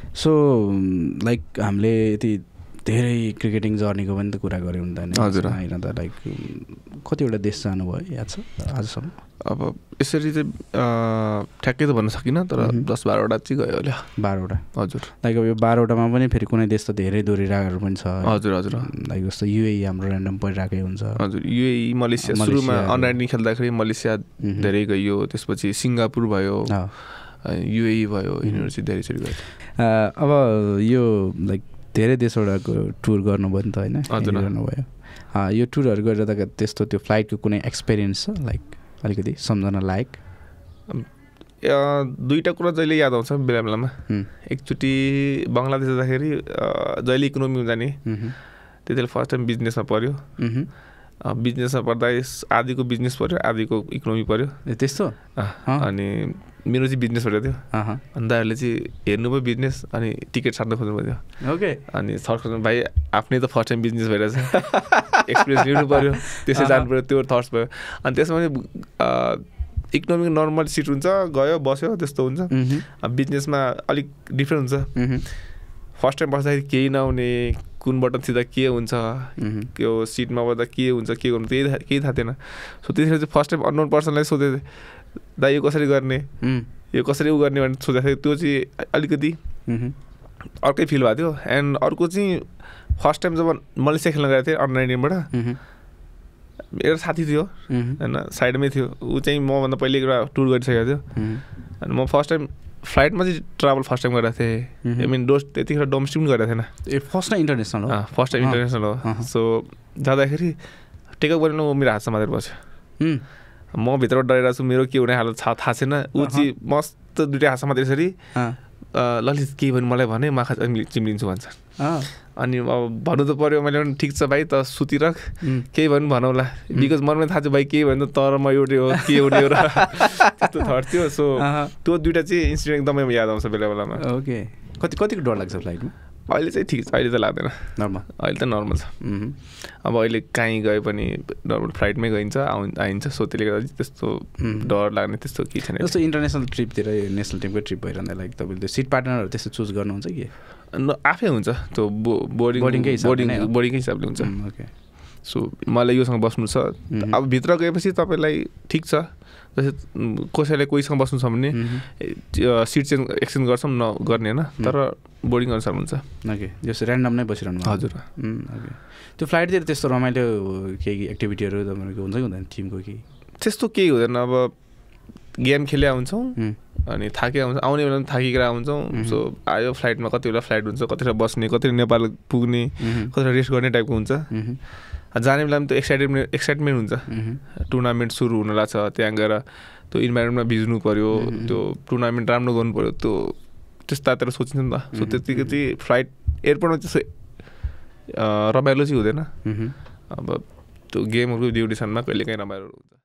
so like हामीले यति धेरै क्रिकेटिङ जर्नीको पनि त कुरा गऱ्यौँ नि त हजुर होइन त लाइक कतिवटा देश जानुभयो याद छ आजसम्म अब यसरी चाहिँ ठ्याक्कै त भन्न सकिनँ तर 10-12वटा चाहिँ गयो होला 12वटा हजुर लाइक अब यो 12वटामा पनि फेरि कुनै देश त धेरै दोहोरिरहेको पनि छ हजुर हजुर लाइक जस्तो युएई हाम्रो ऱ्यान्डम परिरहेकै हुन्छ हजुर युएई मलेसिया सुरुमा अन्डर 19 खेल्दाखेरि मलेसिया धेरै गयो त्यसपछि सिङ्गापुर भयो युएई भयो यिनीहरू चाहिँ धेरैचोटि गयो अब यो लाइक धेरै देशवटाको टुर गर्नुभयो नि त होइन हजुर गर्नुभयो यो टुरहरू गरेर त त्यस्तो त्यो फ्लाइटको कुनै एक्सपिरियन्स छ लाइक अलिकति सम्झना लायक दुईवटा कुरा जहिले याद आउँछ बेला बेलामा एकचोटि बङ्गलादेश जाँदाखेरि जहिले इकोनोमी जाने त्यति बेला फर्स्ट टाइम बिजनेसमा पऱ्यो बिजनेसमा पर्दा आधीको बिजनेस पऱ्यो आधीको इकोनोमी पऱ्यो त्यस्तो अनि मेरो चाहिँ बिजनेस पऱ्यो थियो अनि दाइहरूले चाहिँ हेर्नुभयो बिजनेस अनि टिकट साट्नु खोज्नु पऱ्यो ओके अनि सर खोज्नु भाइ आफ्नै त फर्स्ट टाइम बिजनेस भइरहेछ एक्सपिरियन्स लिनु पऱ्यो त्यसै जानु पऱ्यो त्यो थट्स भयो अनि त्यसमा इकोनोमिक नर्मल सिट हुन्छ गयो बस्यो त्यस्तो हुन्छ बिजनेसमा अलिक डिफ्रेन्ट हुन्छ फर्स्ट टाइम बस्दाखेरि केही नहुने कुन बटन थिच्दा के हुन्छ त्यो सिटमा बस्दा के हुन्छ के गर्नु केही थाहा थिएन सो त्यसरी चाहिँ फर्स्ट टाइम अननोन पर्सनलाई सोधेको थिएँ दाइ यो कसरी गर्ने यो कसरी उ गर्ने भनेर सोच्दाखेरि त्यो चाहिँ अलिकति अर्कै फिल भएको थियो एन्ड अर्को चाहिँ फर्स्ट टाइम जब मलेसिया खेल्न गएको थिएँ अन्डर 19बाट मेरो साथी थियो होइन साइडमै थियो ऊ चाहिँ मभन्दा पहिले एउटा टुर गरिसकेको थियो अनि म फर्स्ट टाइम फ्लाइटमा चाहिँ ट्राभल फर्स्ट टाइम गरेको थिएँ आई मिन त्यतिखेर डोमेस्टिक पनि गरेको थिएन फर्स्ट टाइम इन्टरनेसनल हो फर्स्ट टाइम इन्टरनेसनल हो सो जाँदाखेरि टेकअप गरेर ऊ मेरो हात समातेर बस्यो म भित्रबाट डराइरहेको छु मेरो के हुने हालत थाहा छैन ऊ चाहिँ मस्त दुइटै हात समातेर यसरी ललित केही भन्नु मलाई भने माखा चिम्लिन्छु भन्छ अनि अब भन्नु त पऱ्यो मैले पनि ठिक छ भाइ त सुतिराख केही भन्नु भनौँला बिकज मनमा थाहा छ भाइ केही भन्नु तर म एउटै हो के एउटै हो र त्यस्तो थट थियो सो त्यो दुइटा चाहिँ इन्सिडेन्ट एकदमै याद आउँछ बेला बेलामा ओके कतिको डर लाग्छ फ्लाइटमा अहिले चाहिँ ठिक छ अहिले त लाग्दैन नर्मल अहिले त नर्मल छ अब अहिले कहीँ गए पनि नर्मल फ्लाइटमै गइन्छ आइन्छ सो त्यसले गर्दा त्यस्तो डर लाग्ने त्यस्तो केही छैन जस्तो इन्टरनेसनल ट्रिपतिर नेसनल टिमको ट्रिप भइरहँदा लाइक तपाईँले त्यो सिट पार्टनरहरू त्यस्तो चुज गर्नुहुन्छ कि आफै हुन्छ त्यो बोर्डिङकै हिसाबले हुन्छ ओके सो मलाई योसँग बस्नु छ अब भित्र गएपछि तपाईँलाई ठिक छ जस्तै कसैलाई कोहीसँग बस्नु छ भने सिट चाहिँ एक्सचेन्ज गर्छौँ नगर्ने होइन तर बोर्डिङ अनुसार हुन्छ ओके जस्तो ऱ्यान्डम नै बसिरहनु हजुर ओके त्यो फ्लाइटतिर त्यस्तो रमाइलो केही एक्टिभिटीहरू तपाईँको हुन्छ कि हुँदैन टिमको केही त्यस्तो केही हुँदैन अब गेम खेलेर हुन्छौँ अनि थाकेर हुन्छ आउने बेला पनि थाकिएर हुन्छौँ सो आयो फ्लाइटमा कति बेला फ्लाइट हुन्छ कतिवटा बस्ने कतिवटा नेपाल पुग्ने कतिवटा रेस्ट गर्ने टाइपको हुन्छ जाने बेला पनि त्यो एक्साइटमेन्ट हुन्छ टुर्नामेन्ट सुरु हुन लाग्छ त्यहाँ गएर त्यो इन्भाइरोमेन्टमा भिज्नु पऱ्यो त्यो टुर्नामेन्ट राम्रो गर्नु पऱ्यो त्यो त्यस्तातिर सोचिन्छ नि त सो त्यतिको चाहिँ फ्लाइट एयरपोर्टमा त्यस्तो रमाइलो चाहिँ हुँदैन अब त्यो गेमहरूको ड्युरेसनमा कहिलेकाहीँ रमाइलो हुन्छ